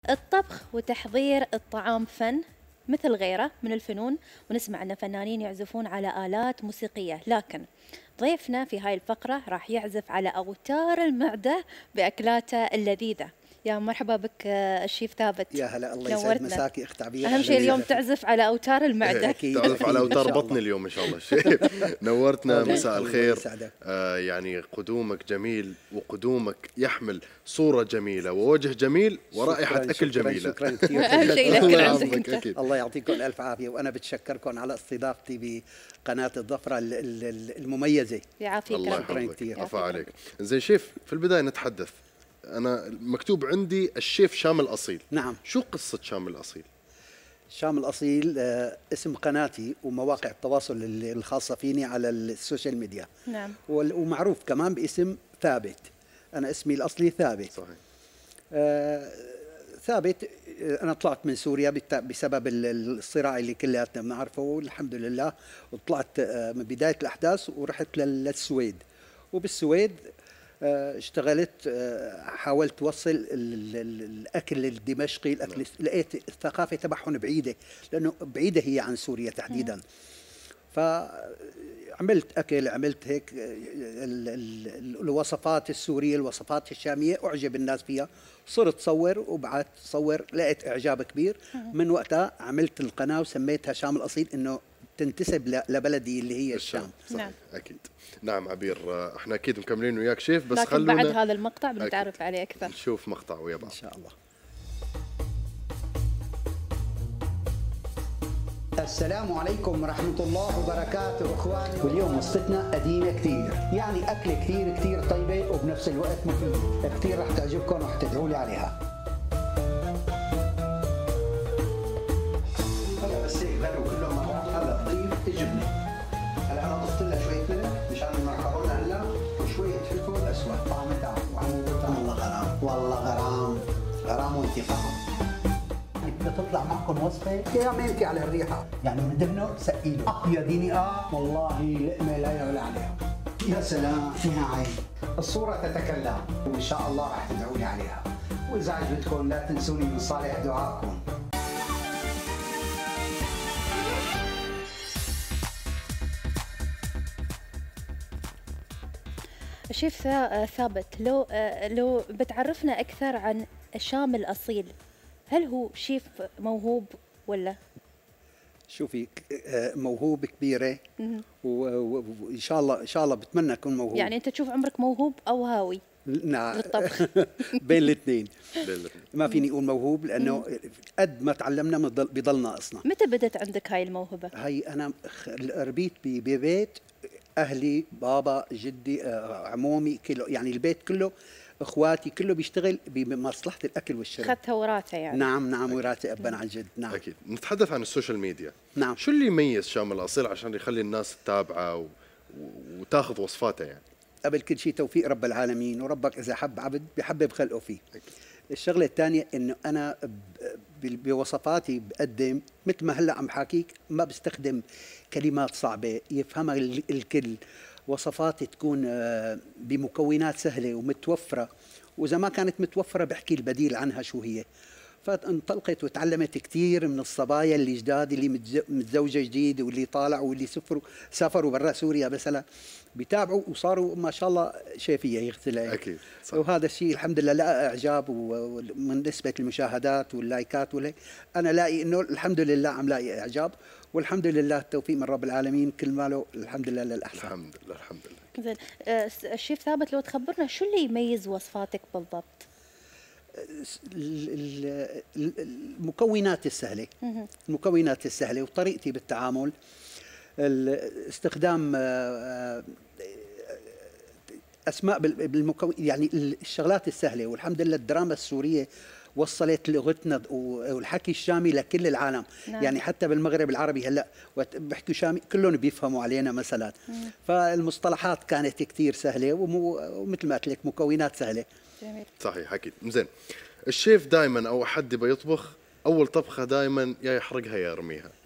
الطبخ وتحضير الطعام فن مثل غيره من الفنون، ونسمع أن فنانين يعزفون على آلات موسيقية، لكن ضيفنا في هاي الفقرة راح يعزف على أوتار المعدة بأكلاته اللذيذة. يا مرحبا بك الشيف ثابت. يا هلا، الله يسعد نورتنا. مساكي اخت عبير. أهم شيء اليوم تعزف على أوتار المعدة. أكيد تعزف على أوتار بطني اليوم إن شاء الله. شيء نورتنا، مساء الخير. يعني قدومك جميل، وقدومك يحمل صورة جميلة ووجه جميل ورائحة أكل جميلة. شكرا كثير. أهم شيء لك عندك أنت. الله يعطيكم ألف عافية، وأنا بتشكركم على استضافتي بقناة الظفرة المميزة. يعافيك الله ربي. يحفظك، عفا عليك. زين شيف، في البداية نتحدث، أنا مكتوب عندي الشيف شام الأصيل. نعم. شو قصة شام الأصيل؟ شام الأصيل اسم قناتي ومواقع التواصل الخاصة فيني على السوشيال ميديا. نعم. ومعروف كمان باسم ثابت. أنا اسمي الأصلي ثابت. صحيح. ثابت. أنا طلعت من سوريا بسبب الصراع اللي كلياتنا بنعرفه، والحمد لله، وطلعت من بداية الأحداث ورحت للسويد، وبالسويد اشتغلت، حاولت اوصل الاكل الدمشقي، الاكل لقيت الثقافه تبعهم بعيده، لانه بعيده هي عن سوريا تحديدا. فعملت اكل، عملت هيك الوصفات السوريه، الوصفات الشاميه، اعجب الناس فيها، صرت صور وبعت صور، لقيت اعجاب كبير. من وقتها عملت القناه وسميتها شام الاصيل، انه تنتسب لبلدي اللي هي الشام. صحيح. نعم. أكيد. نعم عبير، احنا أكيد مكملين وياك شيف، بس لكن خلونا بعد هذا المقطع بنتعرف عليه أكثر. نشوف مقطع ويا بعض ان شاء الله. السلام عليكم ورحمة الله وبركاته اخواني. واليوم وصفتنا قديمة كثير، يعني أكلة كثير كثير طيبة وبنفس الوقت مفيدة، كثير رح تعجبكم ورح تدعوا لي عليها. هلا بس هيك غلوا كلهم مع بعض. هلا ضيف الجبنة. هلا أنا ضفت لها شوية ملح مشان المعكرونة هلا، وشوية فلفل أسود طعمتها والله غرام، والله غرام، غرام وانتقام. بدها تطلع معكم وصفه يا ميمتي على الريحه، يعني ندهنه سقيله يا ديني. والله لقمه لا يعلى عليها. يا سلام فيها عين. الصوره تتكلم، وان شاء الله راح تدعوا لي عليها، واذا عجبتكم لا تنسوني من صالح دعائكم. شيف ثابت، لو بتعرفنا أكثر عن شام الأصيل، هل هو شيف موهوب ولا؟ شوفي، موهوب كبيره، وان شاء الله ان شاء الله بتمنى اكون موهوب. يعني أنت تشوف عمرك موهوب أو هاوي؟ نعم. للطبخ. بين الاثنين. ما فيني اقول موهوب، لانه قد ما تعلمنا بضل ناقصنا. متى بدت عندك هاي الموهبة؟ هي انا ربيت ببيت اهلي، بابا، جدي، عمومي، كله، يعني البيت كله، اخواتي كله بيشتغل بمصلحه الاكل والشرب. اخذتها وراثة يعني. نعم نعم، وراثه ابا عن جد. نعم أكيد. نتحدث عن السوشيال ميديا. نعم. شو اللي يميز شام الأصيل عشان يخلي الناس تتابعه وتاخذ وصفاته يعني؟ قبل كل شيء توفيق رب العالمين، وربك اذا حب عبد بحبب خلقه فيه. الشغله الثانيه انه انا بوصفاتي بقدم مثل ما هلا عم حاكيك، ما بستخدم كلمات صعبه يفهمها الكل، وصفات تكون بمكونات سهله ومتوفره، واذا ما كانت متوفره بحكي البديل عنها شو هي. فانطلقت وتعلمت كثير من الصبايا اللي جداد، اللي متزوجه جديد، واللي طالعوا، واللي سافروا برا سوريا مثلا، بيتابعوا وصاروا ما شاء الله شيفيه يغسلها. اكيد صح. وهذا الشيء الحمد لله لقى اعجاب، ومن نسبه المشاهدات واللايكات انا لاقي انه الحمد لله عم لاقي اعجاب، والحمد لله التوفيق من رب العالمين، كل ماله الحمد لله للاحسن. الحمد لله الحمد لله. زين، الشيف ثابت، لو تخبرنا شو اللي يميز وصفاتك بالضبط؟ المكونات السهله، المكونات السهله وطريقتي بالتعامل، استخدام اسماء يعني الشغلات السهله. والحمد لله الدراما السوريه وصلت لغتنا والحكي الشامي لكل العالم. نعم. يعني حتى بالمغرب العربي هلا بيحكوا شامي كلهم بيفهموا علينا مثلا. فالمصطلحات كانت كثير سهله، ومثل ما قلت لك مكونات سهله. جميل. صحيح اكيد. زين، الشيف دائما او حد يبغى يطبخ اول طبخه دائما يا يحرقها يا يرميها.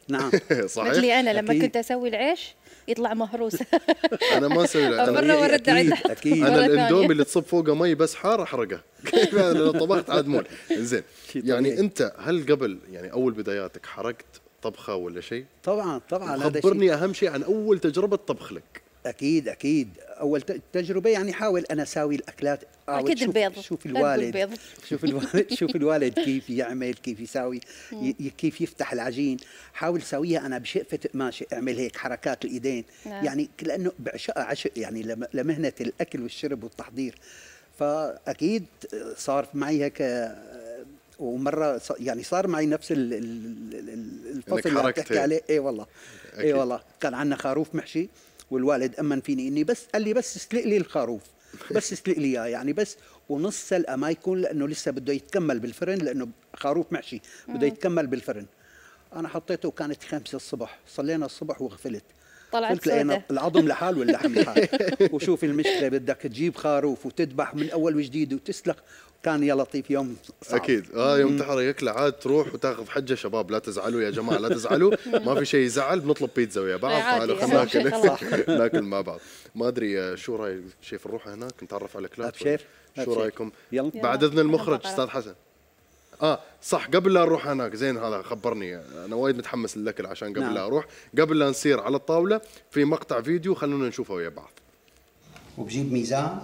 نعم صحيح. مثلي انا لما أكيد. كنت اسوي العيش يطلع مهروس. انا ما اسوي مره ورد أكيد، تحت أكيد. مرة انا ثانية. الاندومي اللي تصب فوقه مي بس حار احرقه. لو طبخت عاد مول. زين شيء يعني طبيعي. انت هل قبل يعني اول بداياتك حرقت طبخه ولا شيء؟ طبعا طبعا هذا شيء خبرني اهم شيء عن اول تجربه طبخ لك. اكيد اول تجربه يعني حاول انا اساوي الاكلات. اكيد شوف البيض. شوف لا تقول الوالد بيض. شوف الوالد كيف يعمل، كيف يساوي، كيف يفتح العجين. حاول سويها انا بشقفه قماشه، اعمل هيك حركات الايدين. نعم. يعني لانه بعشقها عشق يعني لمهنه الاكل والشرب والتحضير. فاكيد صار معي هيك. ومره يعني صار معي نفس الفصل اللي حركت بتحكي هيك. عليه. اي والله أكيد. اي والله كان عندنا خروف محشي، والوالد امن فيني اني بس قال لي بس اسلق لي الخروف، بس اسلق لي اياه يعني بس، ونص سلقه ما يكون لانه لسه بده يتكمل بالفرن، لانه خروف محشي بده يتكمل بالفرن. انا حطيته وكانت 5 الصبح، صلينا الصبح وغفلت. طلعت قلت لقينا سودة. العظم لحال واللحم لحال. وشوف المشكله، بدك تجيب خروف وتذبح من اول وجديد وتسلق. كان يا لطيف يوم صعب. اكيد يوم تحرق ياكله عاد تروح وتاخذ حجه. شباب لا تزعلوا يا جماعه، لا تزعلوا، ما في شيء يزعل، بنطلب بيتزا ويا بعض. عادي، تعالوا أهم خلينا شيء ناكل ناكل مع بعض. ما ادري شو راي شيف نروح هناك نتعرف على الاكلات. أبشر، شو أبشر. رايكم؟ يلا. بعد اذن المخرج أنا استاذ حسن. صح، قبل لا نروح هناك زين هذا خبرني، انا وايد متحمس للاكل عشان قبل نعم. لا اروح، قبل لا نصير على الطاوله في مقطع فيديو خلونا نشوفه ويا بعض. وبجيب ميزان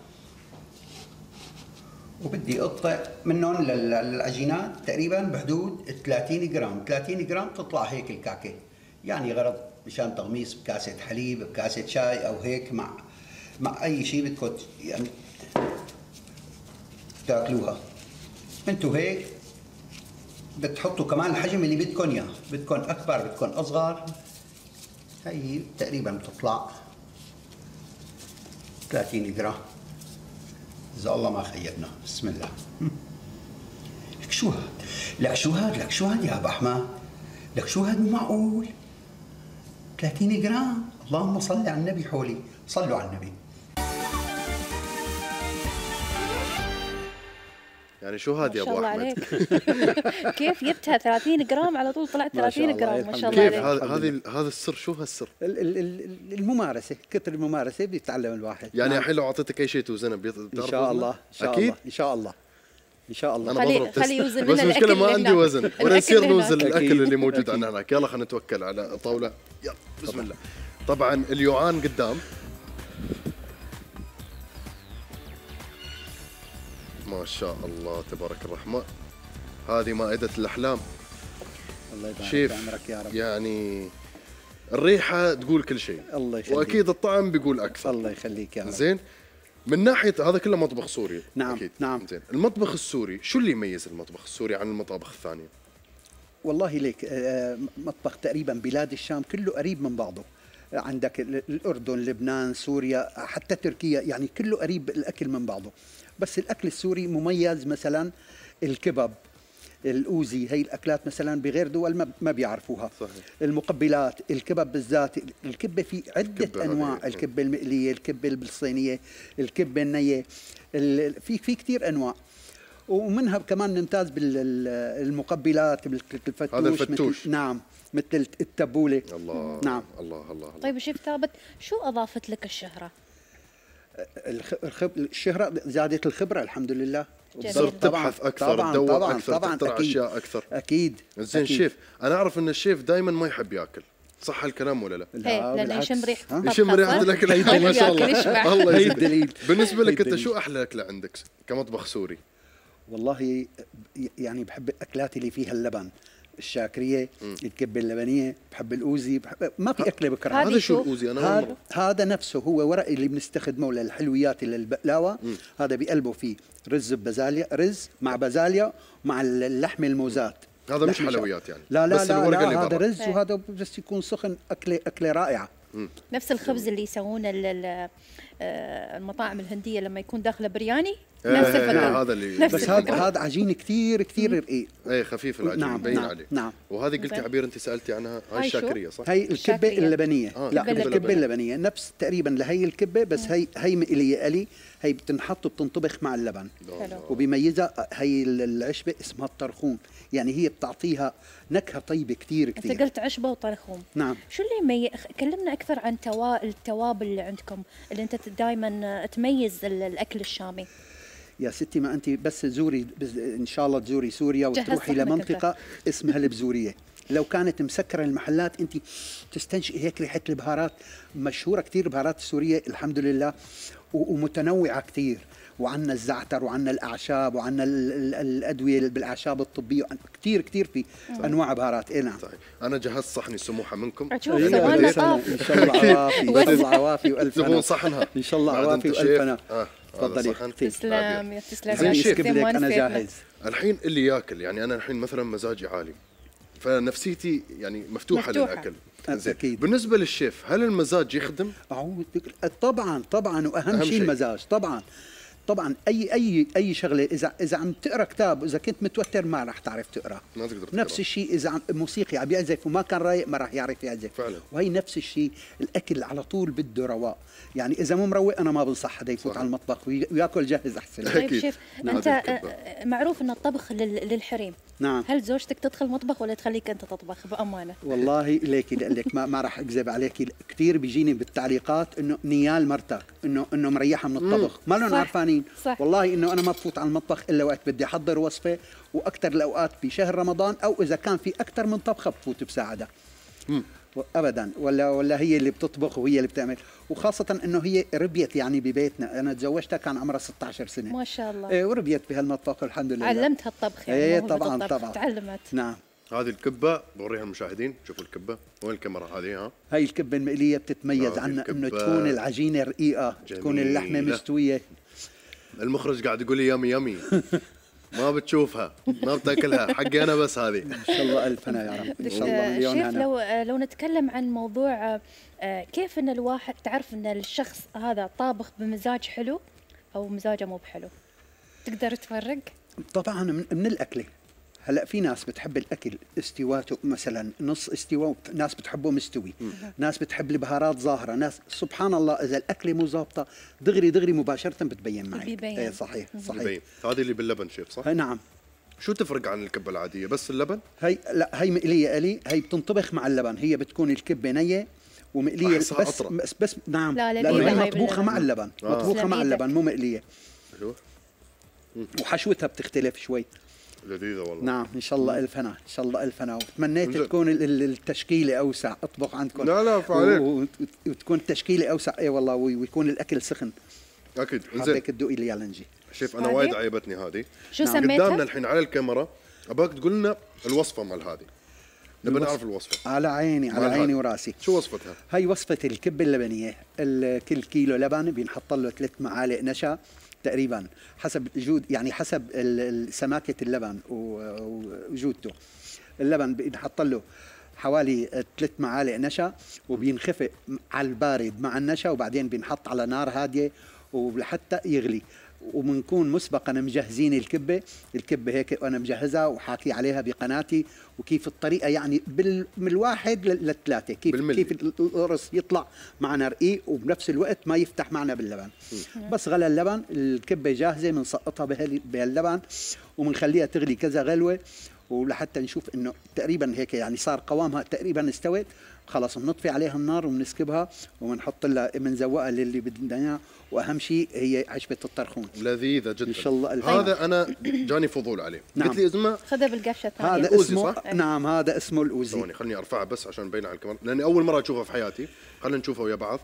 وبدي اقطع منهم للعجينات تقريبا بحدود 30 جرام. 30 جرام تطلع هيك الكعكه، يعني غرض مشان تغميس بكاسه حليب، بكاسه شاي، او هيك مع اي شيء بدكم يعني تاكلوها. انتوا هيك بتحطوا كمان الحجم اللي بدكم اياه، بدكم اكبر بدكم اصغر. هي تقريبا بتطلع 30 جرام إذا الله ما خيبنا. بسم الله. لك شو هاد؟ لك شو هاد؟ لك شو هاد يا أبو أحمد؟ لك شو هاد؟ مو معقول 30 جرام. اللهم صل على النبي. حولي صلوا على النبي. يعني شو هاد يا ما شاء ابو الله احمد؟ عليك. كيف جبتها 30 جرام على طول طلعت ما شاء 30 الله، جرام؟ ما شاء الحمد الله كيف عليك. هذا السر؟ شو هالسر؟ الممارسة، كثر الممارسة بيتعلم الواحد. يعني نعم. الحين لو اعطيتك اي شيء توزنه إن شاء الله، إن شاء اكيد الله، إن شاء الله، إن شاء الله. انا خلي- بضرب خلي تست. يوزن بس لنا المشكله الأكل ما اللي عندي هناك. وزن، ولا الأكل نصير اللي نوزن هناك. الاكل أكيد. اللي موجود أكيد. عندنا هناك. يلا خلينا نتوكل على الطاوله. يلا بسم الله. طبعا اليوعان قدام. ما شاء الله تبارك الرحمن، هذه مائدة الأحلام. الله يبارك شيف بعمرك يا رب. يعني الريحة تقول كل شيء، الله يخليك. وأكيد الطعم بيقول أكثر. الله يخليك يا رب. زين، من ناحية هذا كله مطبخ سوري. نعم، أكيد. نعم. زين، المطبخ السوري شو اللي يميز المطبخ السوري عن المطابخ الثانية؟ والله ليك مطبخ تقريبا بلاد الشام كله قريب من بعضه. عندك الأردن، لبنان، سوريا، حتى تركيا، يعني كله قريب الأكل من بعضه. بس الأكل السوري مميز، مثلا الكباب، الأوزي، هي الأكلات مثلا بغير دول ما بيعرفوها. صحيح. المقبلات، الكباب بالذات، الكبة في عدة الكبة أنواع، هذه. الكبة المقلية، الكبة بالصينية، الكبة النية، في كتير أنواع. ومنها كمان نمتاز بالمقبلات، بالفتوش. هذا الفتوش. نعم، مثل التبولة. الله. نعم. الله الله الله. طيب شيف ثابت، شو أضافت لك الشهرة؟ الشهرة زادت الخبرة الحمد لله. جميل. صرت تبحث أكثر، طبعاً تدور طبعاً أكثر، طبعاً تخترع أكيد. أشياء أكثر. أكيد. زين أكيد. شيف، أنا أعرف أن الشيف دائما ما يحب ياكل، صح هالكلام ولا لا؟ إيه، لأنه بالعكس. يشم ريحة ها؟ الطبخة، يشم ريحة صح؟ الأكل. ما ما شاء ياكل، الله. يشبع. الله هي يزيد. الدليل. بالنسبة هي لك أنت الدليل. شو أحلى أكلة عندك كمطبخ سوري؟ والله يعني بحب الأكلات اللي فيها اللبن، الشاكرية، الكبة اللبنية، بحب الأوزي، ما في أكلة بكرهها. هذه هذا شو؟ شو الأوزي؟ أنا أول مرة. هذا نفسه هو ورق اللي بنستخدمه للحلويات للبقلاوة. هذا بيقلبوا فيه رز ببازاليا، رز مع بازاليا مع اللحم الموزات. هذا مش لحم حلويات يعني؟ لا لا بس لا, الورقة اللي لا هذا برا. رز، وهذا بس يكون سخن. أكلة رائعة. نفس الخبز اللي يسوونه المطاعم الهندية لما يكون داخله برياني، نفس الفكرة. هذا اللي نفس بس الفكرة. هذا عجين كثير كثير رقيق. اي خفيف العجين نعم مبين نعم عليه. نعم. وهذه قلتي زين. عبير انت سالتي عنها، هاي هاي شو؟ الشاكريه صح؟ هي الكبه الشاكرية. اللبنيه. لا الكبة الكبه اللبنية. اللبنيه نفس تقريبا لهي الكبه، بس هي مقليه قلي. هي بتنحط وبتنطبخ مع اللبن. حلو. وبيميزها هي العشبه اسمها الطرخون، يعني هي بتعطيها نكهه طيبه كثير انت كثير. قلت عشبة وطرخوم. نعم. شو اللي كلمنا اكثر عن التوابل اللي عندكم، اللي انت دائما تميز الاكل الشامي. يا ستي ما انت بس زوري، ان شاء الله تزوري سوريا جهز وتروحي صحنك لمنطقه اسمها البزوريه. لو كانت مسكره المحلات انت تستنشقي هيك ريحه البهارات. مشهوره كثير البهارات السوريه الحمد لله، ومتنوعه كثير. وعندنا الزعتر وعندنا الاعشاب وعندنا الادويه بالاعشاب الطبيه، كثير كثير في انواع بهارات. اي نعم. طيب انا جهزت صحني سموحه منكم. أشوف إيه، ثواني بديت. طاف. ان شاء الله عوافي، ان شاء الله عوافي والف تبون هنا. صحنها ان شاء الله بعد عوافي أنتم والف شيف. هنا. هذا تفضلي صحن. اختي. تسلم يا تسلم زين، يا شيف اسكب لك ما انا نسيتنا. جاهز. الحين اللي ياكل، يعني انا الحين مثلا مزاجي عالي، فنفسيتي يعني مفتوحه مفتوحة. للاكل. زين. أكيد. بالنسبه للشيف هل المزاج يخدم؟ أعوذ بالله. طبعا طبعا، واهم أهم شيء شيء. المزاج. طبعا طبعا اي شغله، اذا عم تقرا كتاب واذا كنت متوتر ما راح تعرف تقرا. ما تقدر تقرأ. نفس الشيء اذا موسيقي عم يعزف وما كان رايق ما راح يعرف يعزف. فعلا. وهي نفس الشيء الاكل على طول بده رواق. يعني اذا مو مروق انا ما بنصح حدا يفوت صحيح. على المطبخ وياكل جاهز احسن. طيب أكيد. شيف، نعم. انت هذه الكبة. معروف ان الطبخ للحريم. نعم. هل زوجتك تدخل مطبخ ولا تخليك انت تطبخ بامانه؟ والله ليكي لك ما راح اكذب عليك، كثير بيجيني بالتعليقات انه نيال مرتك انه مريحه من الطبخ، ما لهم صح. عارفانين. صح. والله انه انا ما بفوت على المطبخ الا وقت بدي احضر وصفه، واكثر الاوقات بشهر رمضان او اذا كان في اكثر من طبخه بفوت بساعدها. ابدا، ولا هي اللي بتطبخ وهي اللي بتعمل. وخاصه انه هي ربيت يعني ببيتنا، انا تزوجتها كان عمرها 16 سنه. ما شاء الله. ايه، وربيت بهالمطبخ الحمد لله. علمتها الطبخ يعني. ايه موهبة طبعا الطبخ. طبعا. تعلمت. نعم. هذه الكبه بوريها المشاهدين، شوفوا الكبه، وين الكاميرا هذه؟ ها هاي الكبه المقليه بتتميز هذه عنا انه الكبة تكون العجينه رقيقه، تكون جميلة. اللحمه مستويه. المخرج قاعد يقول لي يمي يمي ما بتشوفها، ما بتاكلها، حقي انا بس هذه. ان شاء الله الف هنا يا رب. ان شاء الله مليون شيف، هنا. لو نتكلم عن موضوع كيف ان الواحد تعرف ان الشخص هذا طابخ بمزاج حلو او مزاجه مو بحلو، تقدر تفرق؟ طبعا من الاكله. هلا في ناس بتحب الاكل استواته مثلا نص استواء، ناس بتحبه مستوي، ناس بتحب البهارات ظاهره، ناس سبحان الله اذا الاكله مو ظابطه دغري مباشره بتبين معي. بيبين. ايه صحيح صحيح. يبين. هذه اللي باللبن شيف صح؟ هاي نعم. شو تفرق عن الكبه العاديه؟ بس اللبن؟ هي مقليه قلي، هي بتنطبخ مع اللبن، هي بتكون الكبه نيه ومقليه أحسها بس أطرى. بس نعم. لا، لانه لذيذة هي هاي مطبوخه مع باللبن. اللبن، مطبوخه مع تسلم اللبن مو مقليه. حلو. وحشوتها بتختلف شوي. لذيذه والله. نعم ان شاء الله الف هنا، ان شاء الله الف هنا. وتمنيت انزين. تكون التشكيله اوسع، اطبخ عندكم. لا فعليك. وتكون التشكيله اوسع. اي والله، ويكون الاكل سخن. اكيد. انزين حابك تدوقي اليالنجي. شيف، انا هذه؟ وايد عجبتني هذه. شو نعم. سميتها؟ قدامنا الحين على الكاميرا، اباك تقول لنا الوصفه مال هذه، نبي نعرف الوصفه. على عيني على مال عيني هذه. وراسي. شو وصفتها؟ هاي وصفة الكبة اللبنية. كل كيلو لبن بينحط له 3 معالق نشا تقريبا، حسب جود يعني حسب سماكة اللبن وجودته. اللبن بينحط له حوالي 3 معالق نشا، وبينخفق على البارد مع النشا، وبعدين بينحط على نار هادية ولحتى يغلي. وبنكون مسبقا مجهزين الكبه هيك وانا مجهزها وحاكي عليها بقناتي، وكيف الطريقه يعني من الواحد للثلاثه، كيف القرص يطلع معنا رقيق وبنفس الوقت ما يفتح معنا باللبن. بس غلى اللبن، الكبه جاهزه، بنسقطها بهاللبن وبنخليها تغلي كذا غلوه، ولحتى نشوف انه تقريبا هيك يعني صار قوامها تقريبا استوت، خلص بنطفي عليها النار وبنسكبها وبنحط لها بنزوقها للي بدنا اياه. واهم شيء هي عشبه الطرخون. لذيذه جدا ان شاء الله الف هذا انا جاني فضول عليه. نعم. قلت لي اسمه خذها بالقفشه الثانيه. هذا الأوزي اسمه صح؟ نعم هذا اسمه الاوزي. ثواني خلني ارفعه بس عشان نبين على الكاميرا، لاني اول مره اشوفه في حياتي. خلينا نشوفه ويا بعض.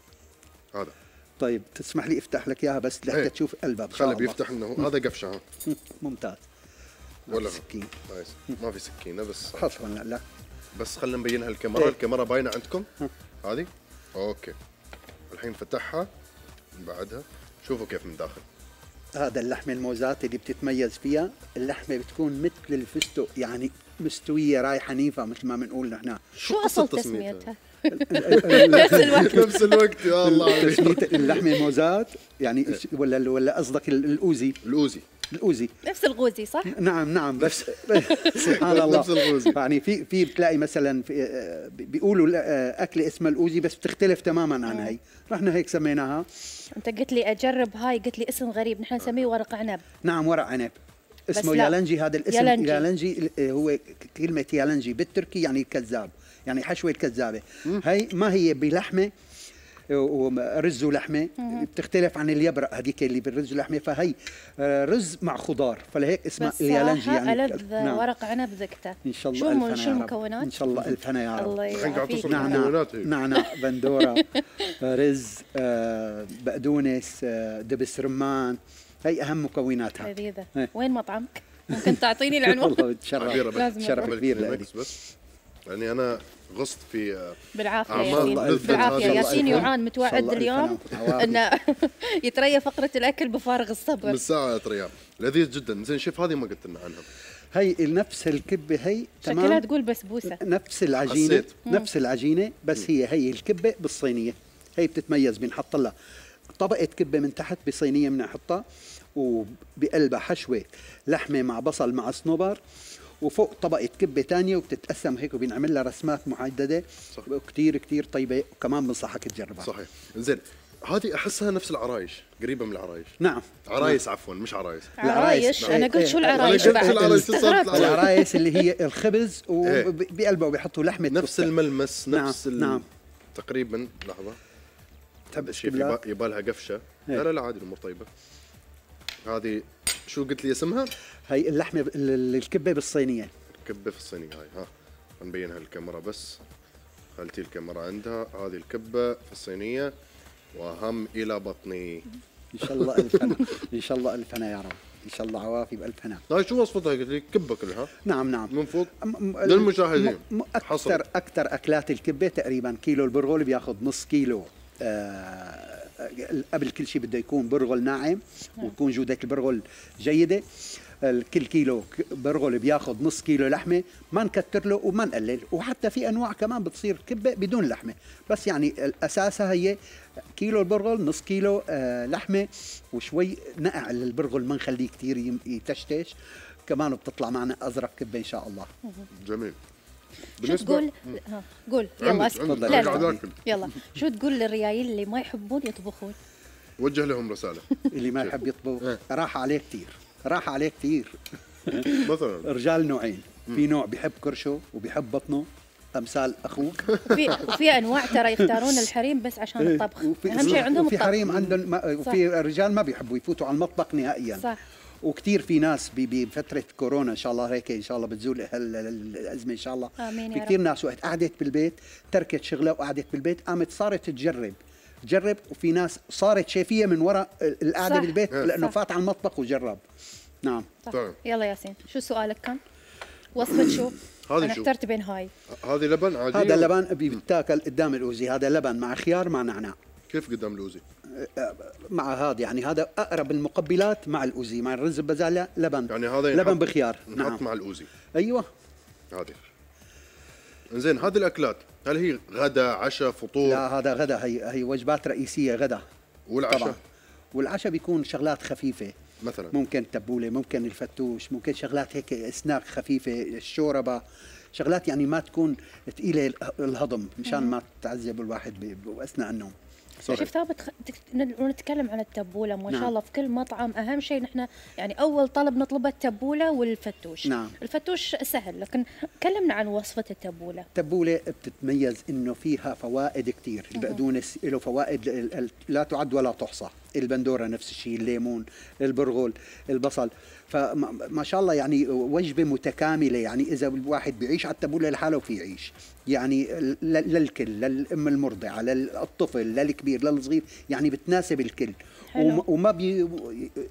هذا طيب تسمح لي افتح لك اياها بس لحتى ايه. تشوف قلبها. خلي بيفتح انه هذا قفشه. ها ممتاز. ولا سكين نايس. ما في سكينه بس حط هون. لا بس خلينا نبينها الكاميرا. ايه. الكاميرا باينه عندكم هذه؟ اوكي. الحين فتحها من بعدها شوفوا كيف من داخل. هذا اللحمه الموزات اللي بتتميز فيها، اللحمه بتكون مثل الفستق يعني مستويه رايحه نيفه مثل ما بنقول نحن. شو قصة اصل تسميتها؟ تسميتها؟ نفس الوقت. نفس الوقت يا الله عليك. تسمية اللحمة موزات يعني، ولا قصدك الأوزي؟ الأوزي نفس الغوزي صح؟ نعم بس سبحان الله نفس الغوزي. يعني في بتلاقي مثلا بيقولوا أكلة اسمها الأوزي بس بتختلف تماما عن هي، رحنا هيك سميناها. انت قلت لي اجرب هاي، قلت لي اسم غريب، نحن نسميه ورق عنب. نعم ورق عنب اسمه لا. يالنجي. هذا الاسم يالنجي. هو كلمة يالنجي بالتركي يعني كذاب، يعني حشوة الكذابة. هي ما هي بلحمة ورز ولحمه، بتختلف عن اليبرق هذيك اللي بالرز ولحمه، فهي رز مع خضار، فلهيك اسمها اليالنجي. يعني ألذ ورق عنب ذقته. ان شاء الله شو المكونات؟ ان شاء الله الف هنا يا رب. الله يعافيك. نعناع بندوره، رز، بقدونس، دبس رمان، هي اهم مكوناتها. لذيذه. وين مطعمك؟ ممكن تعطيني العنوان؟ والله شرف كبير لي. بس يعني انا غصت في بالعافيه ياسين، بالعافيه ياسين يعان متوعد اليوم انه يتريى فقره الاكل بفارغ الصبر. من الساعه يتريى لذيذ جدا. زين شوف هذه ما قلت لنا عنها. هي نفس الكبه، هي تمام شكلها تقول بسبوسه، نفس العجينه نفس العجينه، بس هي الكبه بالصينيه. هي بتتميز، بنحط لها طبقه كبه من تحت بصينيه بنحطها، وبقلبها حشوه لحمه مع بصل مع صنوبر، وفوق طبقة كبة تانية، وبتتقسم هيك وبنعمل لها رسمات محددة. كتير كتير طيبة، وكمان بنصحك تجربها. صحيح. زين هذه احسها نفس العرايش، قريبه من العرايش. نعم عرايس عفوا مش عرايس. عرايش انا قلت شو العرايش بعد؟ العرايس اللي هي الخبز وبقلبه بيحطوا لحمة نفس الملمس نفس نعم تقريبا. لحظة تحب يبالها قفشة. لا عادي الامور طيبة. هذه شو قلت لي اسمها؟ هي اللحمة الكبة بالصينية. الكبة في الصينية هاي. نبينها الكاميرا بس. خلتي الكاميرا عندها. هذه الكبة في الصينية، وهم إلى بطني. إن شاء الله ألف هنا. إن شاء الله ألف هنا يا رب. إن شاء الله عوافي بألف هنا. هاي شو وصفتها؟ قلت لي كبة كلها. نعم من فوق للمشاهدين. أكثر أكلات الكبة تقريبا كيلو البرغل بياخذ نص كيلو. قبل كل شيء بده يكون برغل ناعم، ويكون جودة البرغل جيدة. كل كيلو برغل بياخذ نص كيلو لحمه، ما نكتر له وما نقلل. وحتى في انواع كمان بتصير كبه بدون لحمه، بس يعني اساسها هي كيلو البرغل، نص كيلو لحمه، وشوي نقع للبرغل ما نخليه كثير يتشتش، كمان بتطلع معنا ازرق كبه ان شاء الله. جميل. شو تقول؟ قول يلا تفضل. يلا شو تقول للريايل اللي ما يحبون يطبخون؟ وجه لهم رساله. اللي ما يحب يطبخ راح عليه كثير، راح عليه كثير. مثلا الرجال نوعين، في نوع بيحب كرشه وبيحب بطنه امثال اخوك، وفي انواع ترى يختارون الحريم بس عشان الطبخ، اهم شيء عندهم الطبخ. في حريم عندهم وفي الرجال ما بيحبوا يفوتوا على المطبخ نهائيا. صح. وكثير في ناس بفتره كورونا ان شاء الله هيك ان شاء الله بتزول الازمه ان شاء الله. آمين. في كثير ناس وقت قعدت بالبيت تركت شغلها وقعدت بالبيت، قامت صارت تجرب، وفي ناس صارت شيفيه من وراء القعده بالبيت لانه فات على المطبخ وجرب. نعم. طيب. يلا ياسين شو سؤالك كان؟ وصفة شو؟ هذه أنا شو؟ احترت بين هاي. هذه لبن عادي. هذا لبن بيتاكل قدام الأوزي، هذا لبن مع خيار مع نعناع. كيف قدام الأوزي؟ مع هذا يعني هذا أقرب المقبلات مع الأوزي، مع الرز البزالة لبن. يعني هذا لبن بخيار. نحط مع الأوزي. أيوة. هذه. إنزين هذه الأكلات هل هي غدا عشاء فطور؟ لا هذا غدا، هي وجبات رئيسية غدا. والعشاء؟ طبعا. والعشاء بيكون شغلات خفيفة. مثلا ممكن تبولة، ممكن الفتوش، ممكن شغلات هيك سناك خفيفة، الشوربة، شغلات يعني ما تكون ثقيلة الهضم مشان ما تعذب الواحد بأثناء النوم. شوف ثابت نتكلم عن التبولة ما شاء الله في كل مطعم أهم شيء نحن يعني أول طلب نطلبه التبولة والفتوش. نعم. الفتوش سهل، لكن كلمنا عن وصفة التبولة. التبولة بتتميز إنه فيها فوائد كتير. البقدونس له فوائد لا تعد ولا تحصى، البندورة نفس الشيء، الليمون، البرغل، البصل، فما شاء الله يعني وجبة متكاملة. يعني إذا الواحد بيعيش على التبولة لحاله في يعيش، يعني للكل، للأم المرضعة، للطفل، للكبير، للصغير، يعني بتناسب الكل. وما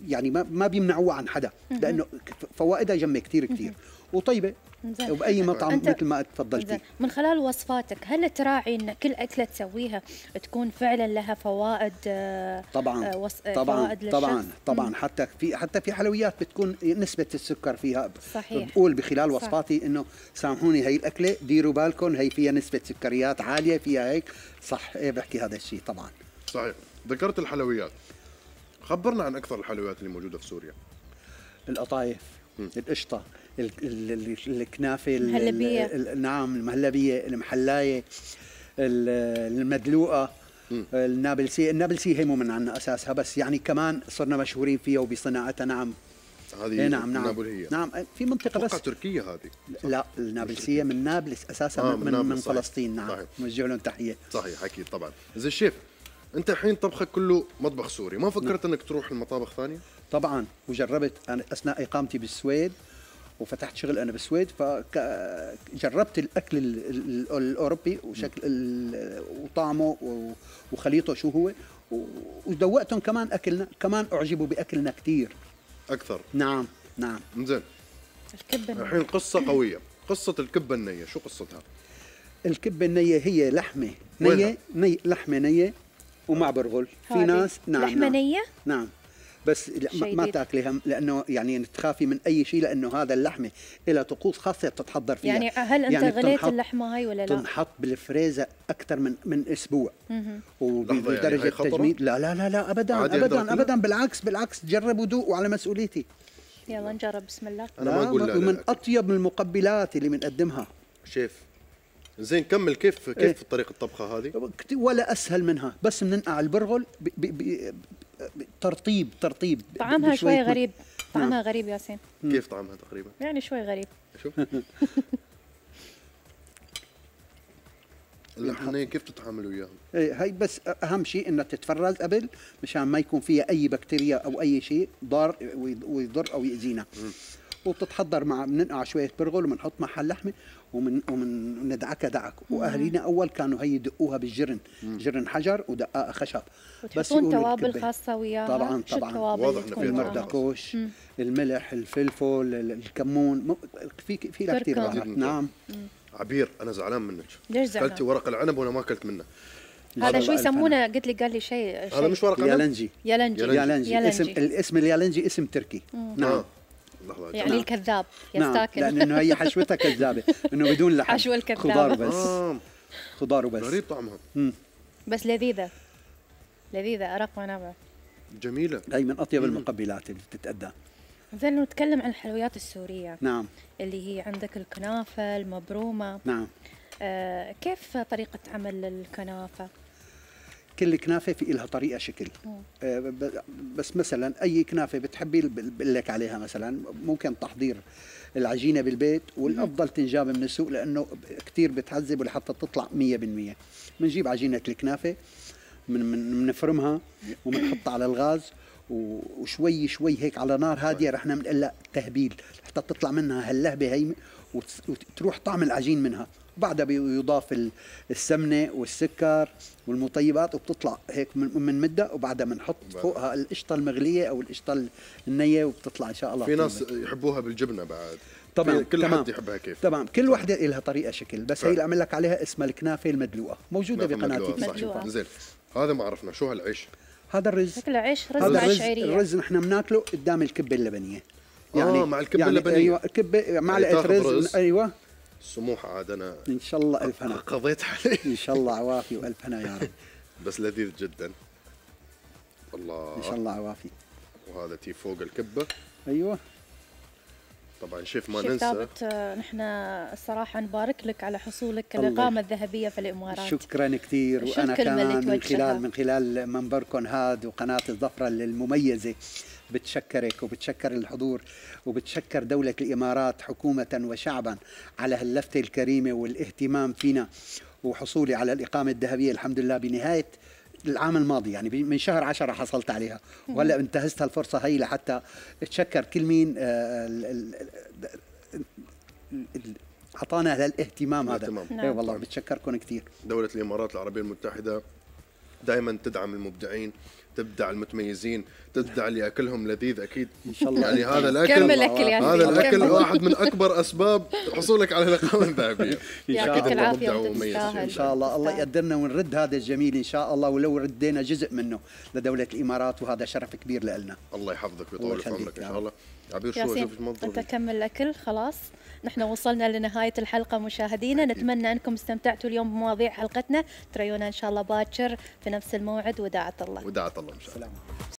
يعني ما بيمنعوها عن حدا، لانه فوائدها جمة كثير كثير وطيبه. زين. وباي مطعم مثل ما تفضلتي. زين. من خلال وصفاتك هل تراعي ان كل اكله تسويها تكون فعلا لها فوائد؟ طبعا فوائد للشخص؟ طبعا حتى في حلويات بتكون نسبه السكر فيها. صحيح. بقول بخلال وصفاتي انه سامحوني هي الاكله ديروا بالكم هي فيها نسبه سكريات عاليه فيها هيك. صح، ايه بحكي هذا الشيء طبعا. صحيح. ذكرت الحلويات، خبرنا عن اكثر الحلويات اللي موجوده في سوريا. القطايف، القشطه، الكنافه، المهلبيه. نعم، المهلبيه، المحلايه، المدلوقه، النابلسيه هي مو من عنا اساسها، بس يعني كمان صرنا مشهورين فيها وبصناعتها. نعم، هذه نعم النابلسيه. نعم، في منطقه بس تركيا هذه. لا، النابلسيه من نابلس اساسا، من فلسطين. نعم، نوجه لهم تحيه. صحيح، اكيد طبعا. زي الشيف، انت الحين طبخك كله مطبخ سوري، ما فكرت انك تروح لمطابخ ثانيه؟ طبعا، وجربت انا اثناء اقامتي بالسويد وفتحت شغل انا بالسويد، فجربت الاكل الاوروبي وشكل وطعمه وخليطه شو هو، ودوقتهم كمان اكلنا، كمان اعجبوا باكلنا كثير اكثر. نعم. زين. الكبه الحين قصه قويه، قصه الكبه النيه، شو قصتها؟ الكبه النيه هي لحمه نيه، لحمه نيه ومع برغل. في ناس لحمه نيه. نعم، بس ما تاكليها لانه يعني تخافي من اي شيء، لانه هذا اللحمه لها طقوس خاصه تتحضر فيها. يعني هل انت يعني غليت اللحمه هاي ولا لا؟ تنحط بالفريزر اكثر من اسبوع وبدرجه يعني تجميد. لا ابدا بالعكس جرب ودوق وعلى مسؤوليتي. يلا نجرب، بسم الله. انا ما اقول لا. من اطيب المقبلات اللي بنقدمها شيف. زين، كمل. كيف طريقه الطبخه هذه؟ ولا اسهل منها، بس بننقع البرغل ترطيب طعمها شوي غريب. طعمها غريب ياسين. كيف طعمها تقريبا؟ يعني شوي غريب. شوف. اللحمه كيف تتعاملوا وياهم؟ هي بس اهم شيء انها تتفرز قبل، مشان ما يكون فيها اي بكتيريا او اي شيء ضار ويضر او يأذينا. وبتتحضر مع، بننقع شويه برغل وبنحط معها اللحمه وندعكها دعك. واهالينا اول كانوا هي يدقوها بالجرن، جرن حجر ودقائق خشب، بس يحطون توابل خاصه وياها. طبعا واضح انه في المردكوش، الملح، الفلفل، الكمون، في لها كثير بهارات. نعم. عبير، انا زعلان منك. ليش زعلان؟ اكلتي ورق العنب وانا ما اكلت منه. هذا شو يسمونه؟ قال لي شيء. هذا مش ورق عنب. يالنجي. الاسم اليالنجي اسم تركي. نعم. يعني الكذاب يستاكل. نعم، لانه هي حشوتها كذابه، انه بدون لحم، حشوه الكذاب، خضار بس. خضار وبس. غريب طعمها. بس لذيذه ارق ونابع. جميله. هي من اطيب المقبلات اللي بتتقدم. زين، نتكلم عن الحلويات السوريه. نعم. اللي هي عندك الكنافه المبرومه. نعم. كيف طريقه عمل الكنافه؟ كل كنافه في لها طريقه شكل. بس مثلا اي كنافه بتحبي بقول لك عليها، مثلا ممكن تحضير العجينه بالبيت، والافضل تنجاب من السوق لانه كثير بتعذب لحتى تطلع 100%. بنجيب عجينه الكنافه، بنفرمها وبنحطها على الغاز، وشوي هيك على نار هاديه رح نعمل لها تهبيل حتى تطلع منها هاللهبه هي، وتروح طعم العجين منها. بعدها بيضاف السمنه والسكر والمطيبات، وبتطلع هيك من مده، وبعدها بنحط فوقها القشطه المغليه او القشطه النيه، وبتطلع ان شاء الله. في ناس يحبوها بالجبنه بعد. طبعا كل حد يحبها كيف. طبعا كل وحده لها طريقه شكل، بس هي اللي اعمل لك عليها اسمها الكنافه المدلوقه، موجوده بقناتي. زين، هذا ما عرفنا شو هالعيش. هذا الرز. شكله عيش، رز شعيريه. الرز نحن بناكله قدام الكبه اللبنيه. يعني مع الكبه اللبنيه. ايوه، كبه معلقه رز. ايوه. السموح عاد انا ان شاء الله الف هنا قضيت عليه. ان شاء الله عوافي والف هنا يا رب. بس لذيذ جدا الله. ان شاء الله عوافي. وهذا تي فوق الكبه. ايوه طبعا شيف ما شيف ننسى. ثابت، نحن الصراحه نبارك لك على حصولك الإقامة الذهبية في الامارات. شكرا كثير. وانا كمان من خلال منبركم هذا وقناه الظفره المميزه بتشكرك وبتشكر الحضور وبتشكر دولة الإمارات حكومة وشعبا على هاللفتة الكريمة والاهتمام فينا وحصولي على الإقامة الذهبية الحمد لله بنهاية العام الماضي، يعني من شهر 10 حصلت عليها، وهلا انتهزت هالفرصة هي لحتى اتشكر كل مين أعطانا هالاهتمام هذا. اي والله بتشكركم كثير. دولة الإمارات العربية المتحدة دائما تدعم المبدعين تبدع المتميزين، تبدع اللي اكلهم لذيذ اكيد ان شاء الله. يعني هذا الاكل، كمل أكل يا هذا سيدي، الاكل كمل. واحد من اكبر اسباب حصولك على لقب ذهبيه. يعطيك العافيه مبدع وانت ومميز. تستاهل. ان شاء الله الله يقدرنا ونرد هذا الجميل ان شاء الله، ولو ردينا جزء منه لدوله الامارات، وهذا شرف كبير لنا. الله يحفظك الله ويطول في يخليك عمرك ان يا شاء الله. عبير شو ياسين اشوف ايش منظور انت كمل الاكل خلاص. نحن وصلنا لنهايه الحلقه مشاهدينا، نتمنى انكم استمتعتوا اليوم بمواضيع حلقتنا، تريونا ان شاء الله باكر في نفس الموعد. وداعة الله. وداعة الله ان شاء الله. سلام.